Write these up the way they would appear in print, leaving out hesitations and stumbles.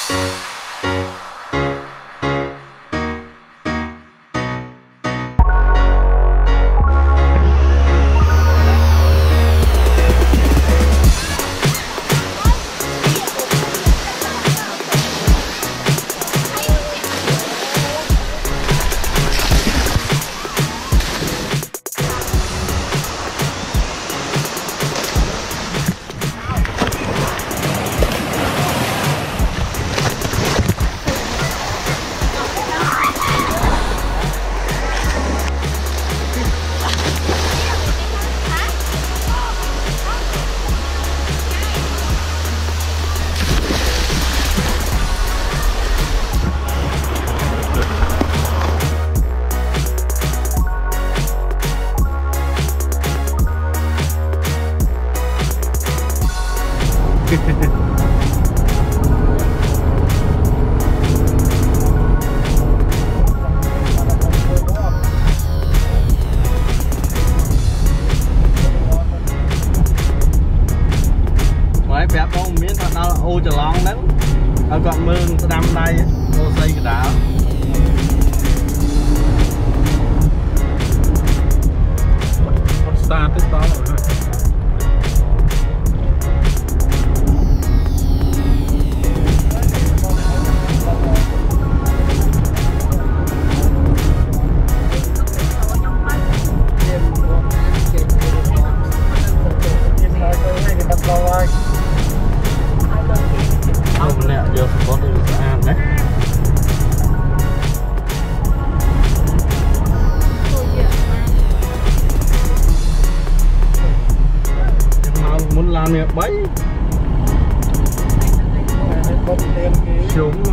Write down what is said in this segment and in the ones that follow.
ô chờ lon đó ở còn mương đâm đây Oreusey Kandal con xa tới đó rồi muốn làm việc bấy xuống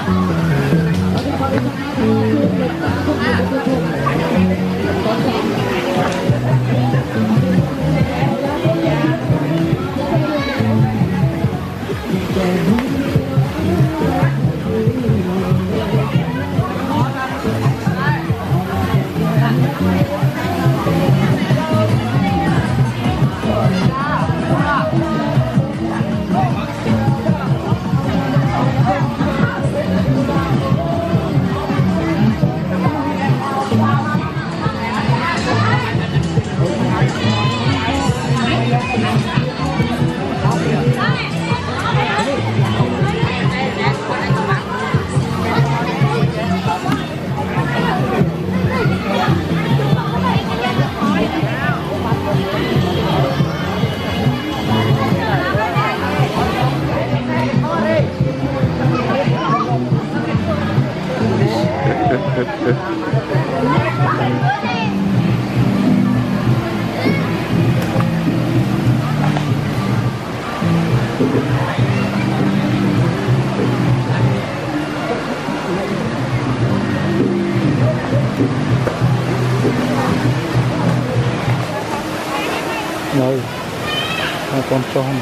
Rồi, con tròn.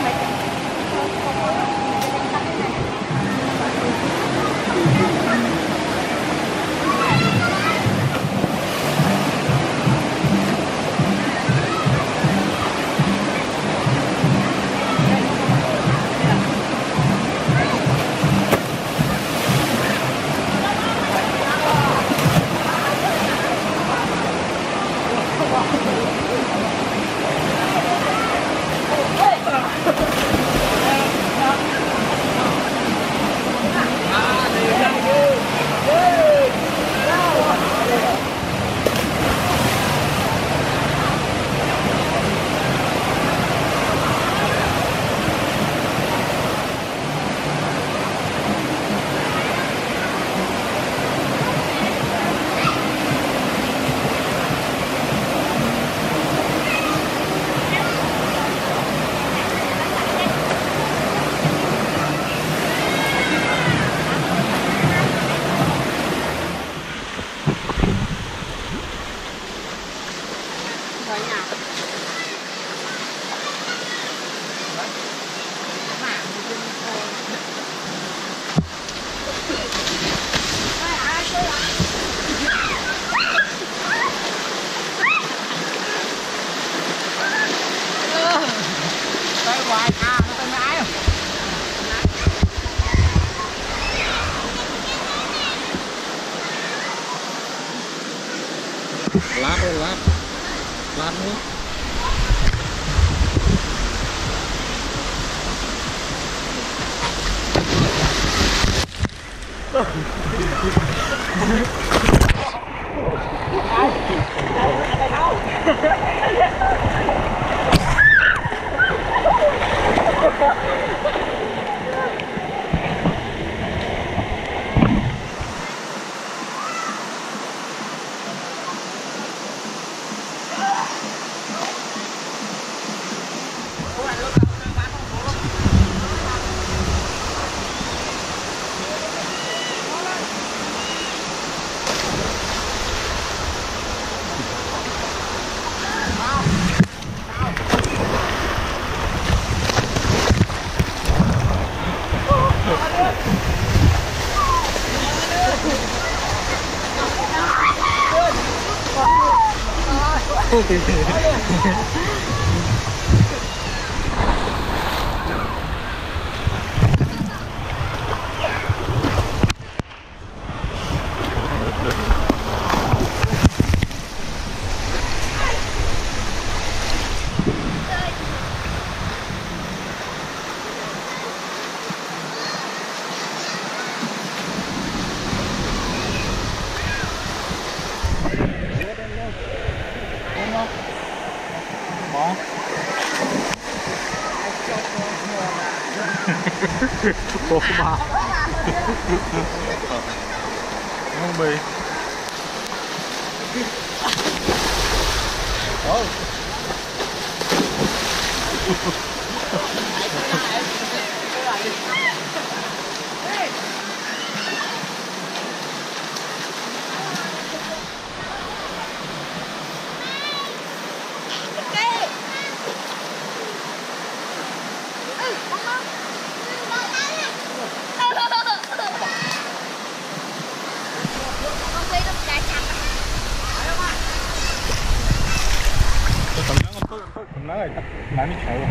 Lát ơi, lát nữa. Ô bà không bị nói lại mới chịu.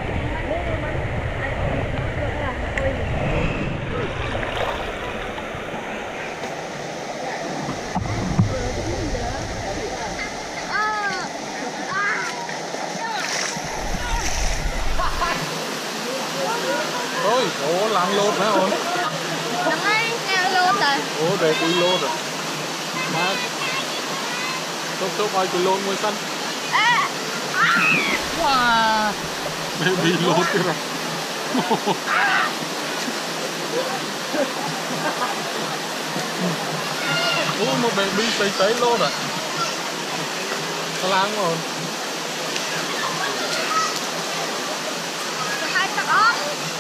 Ôi, ủa làm lốt hả ôn? Năm nay nghe lốt rồi. Ủa để cùi lốt rồi. Mà chốc ai cùi lốt môi xanh. Wow, baby lốt kìa rồi. Ủa một baby xây lốt rồi. Nó láng rồi. Hai chắc ớt.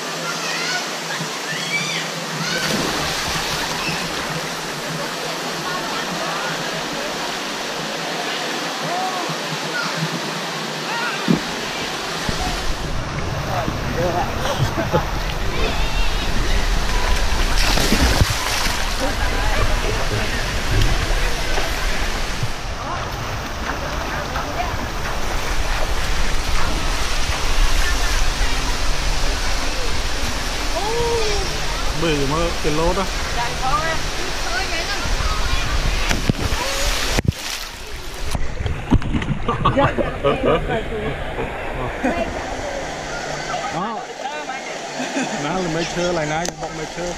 Bự mà cái lốt đó. Đó. Nó là mấy chơi lại nãy bọc mấy chơi.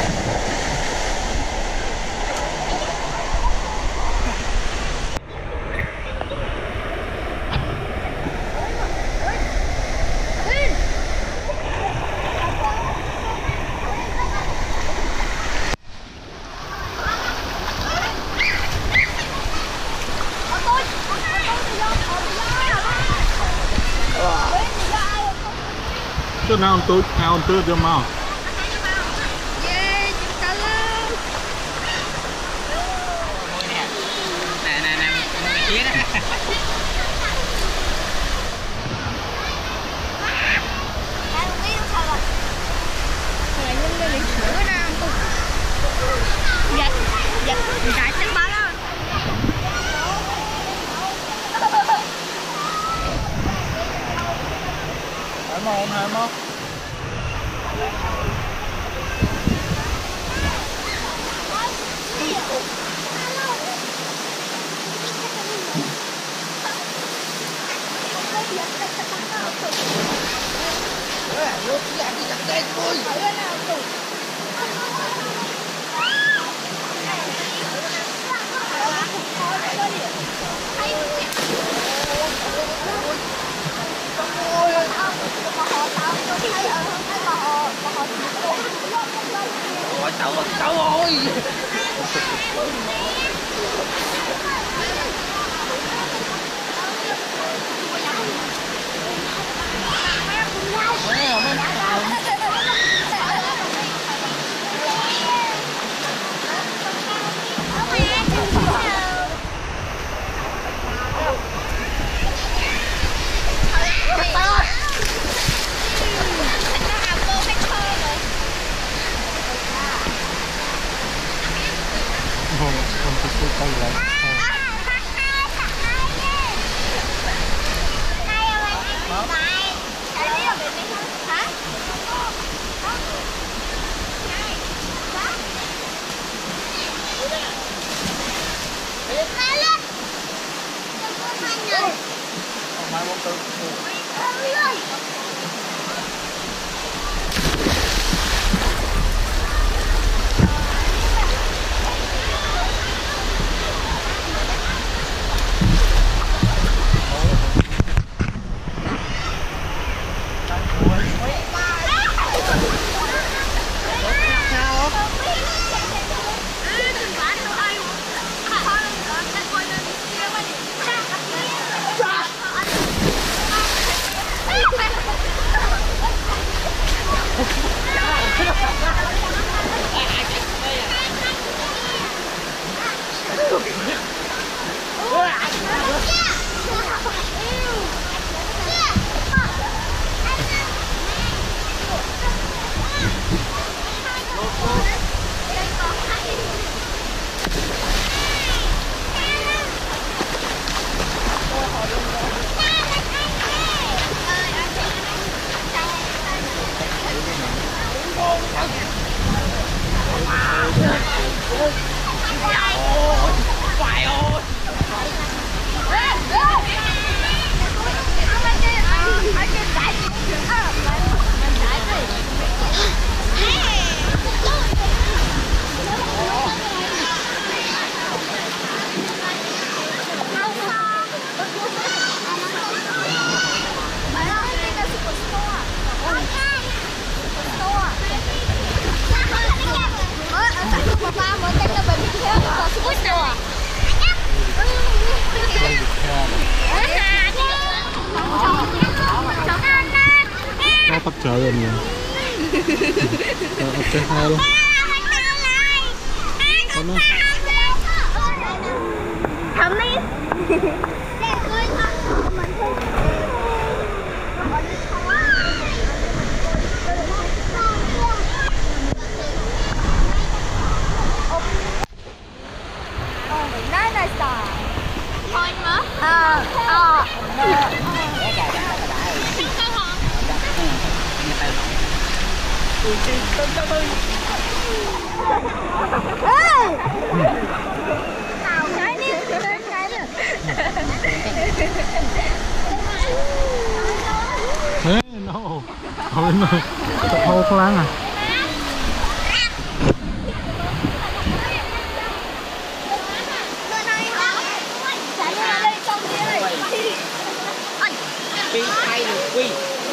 Chứ nào tôi cho mau. Yeah, chúng ta lên. Nè, kia đó. Này nhân lên lịch sử nè. Giật, chạy chân bắn á. Hai món. Ôi xấu ơi. Tay lại. Nó tắt trở rồi nè. Ok, hai luôn. Come đi. Thôi mà. Ê, no. Thôi mà. Tập hô khăn à. Quy thay được quy.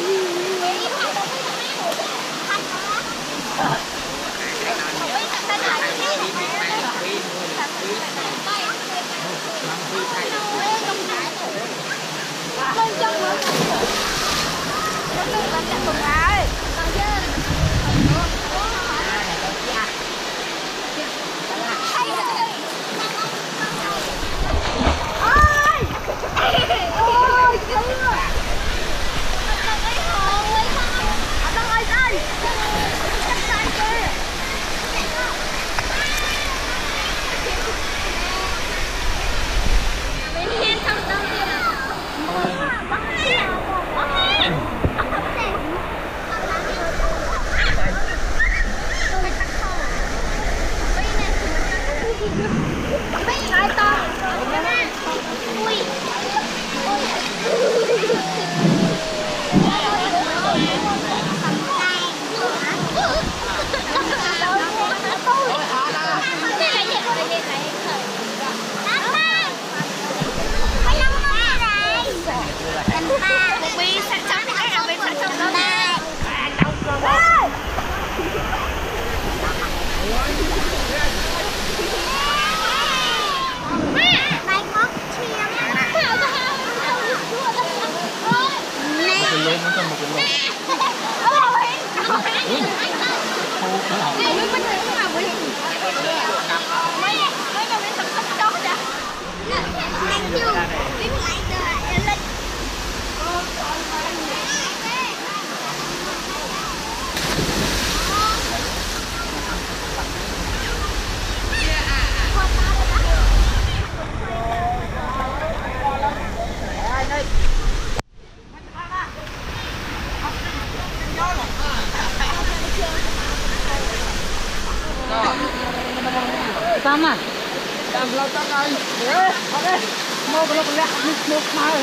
Xong à? Làm lâu tao ơi. Ok. Mua cái lọc lẹ, mua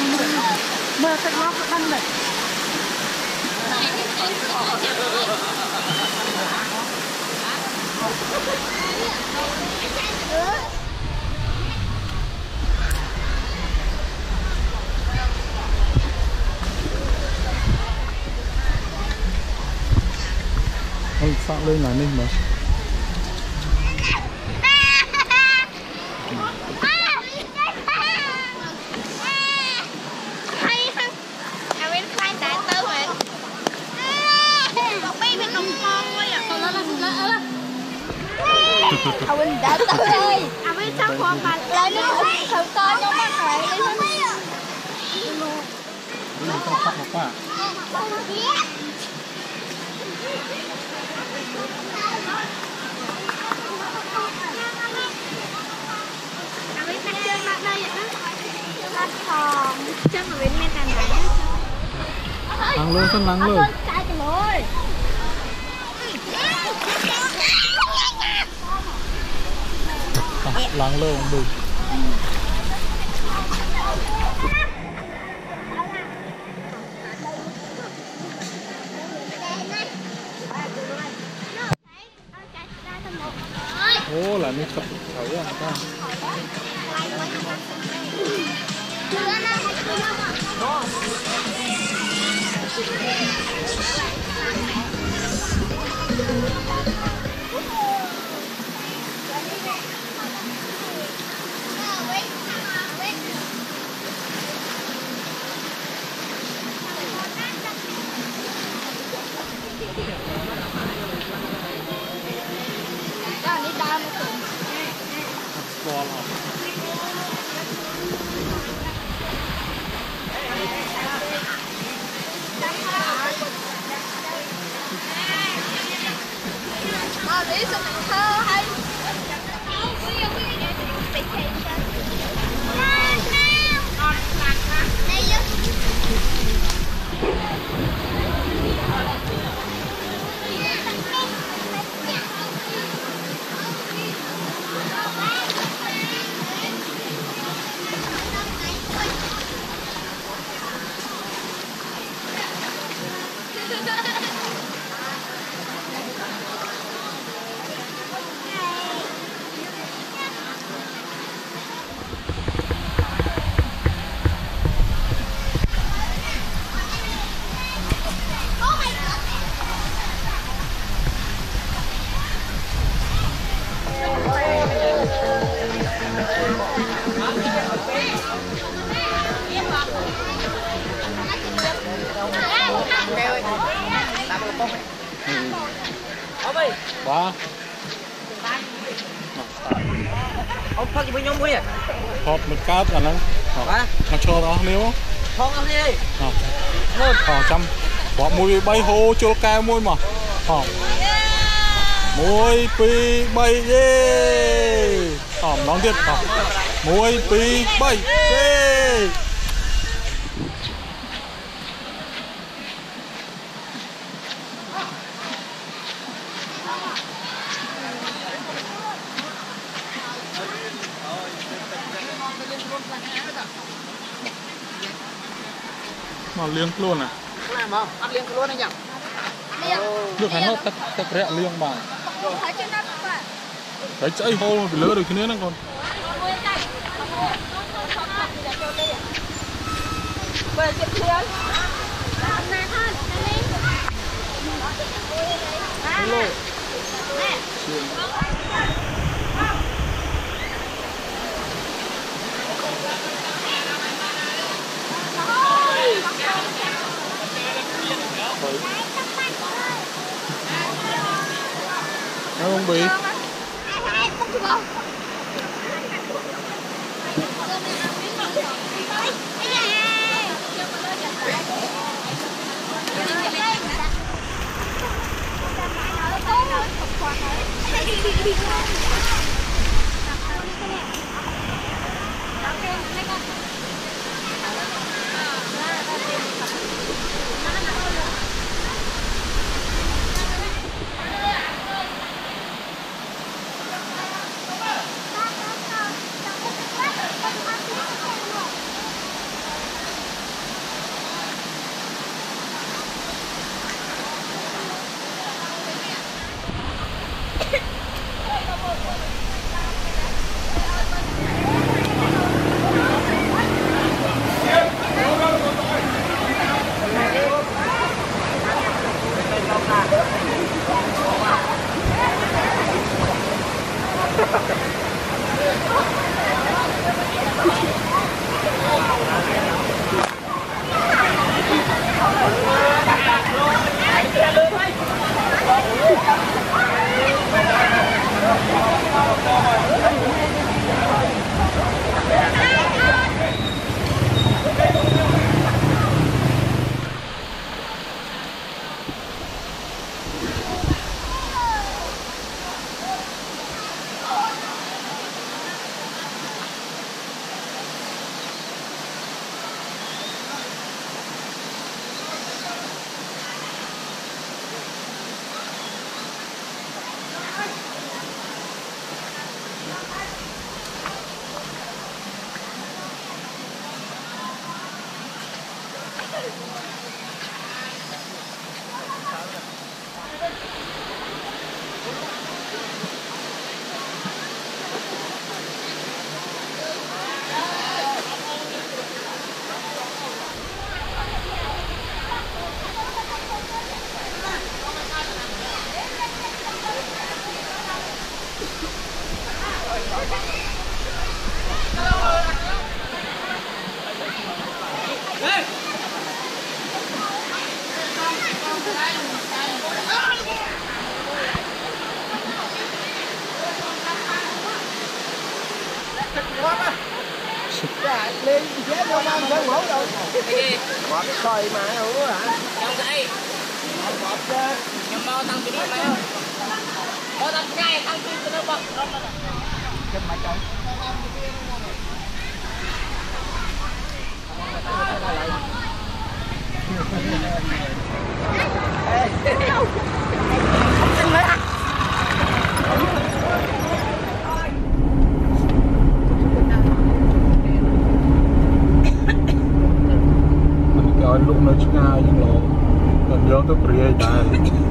mà cái lọc đăng này. Ôi, sao lên là ninh mà. À Vinh đã tới ơi. À Vinh sao khoan bà lại nó thử coi cho các bạn đi hết. Mình không phát một quả. À Vinh đang chơi mặt đây vậy đó. Lát còn chắc mà Vinh men tàn đấy. Lắng luôn, sân lắng luôn. Sai cho mồi. Lắng luôn không đủ. Ô là nó chập thấu à ta. Ba. Ông thật với nhau mới à? Họp một cát là nó. Ba. Nó cho nó nếu. Không ăn đi. Trăm. Bỏ mùi bay hô cho cao môi mà. Mùi pi bay dê. Nón tiếp. Mùi pi bay dê. Mà liêng luôn à? Làm không? Ăn liêng luôn anh nhỉ? Được hắn nó tắc rẽ liêng bà. Đấy chạy hô mà bị lỡ được cái nữa nó còn. Không bị. Lên ghé vô mang theo mẫu rồi. Cái gì? Bỏ cái xoay mà không có hả? Trong đây. Bỏ ra. Nhưng mau tăng cái đi mày ơi. Mau tăng cái tăng cái nó bật. Chân mày trời. Lúc nó chừng ai nhưng mà còn vô tới bìa đại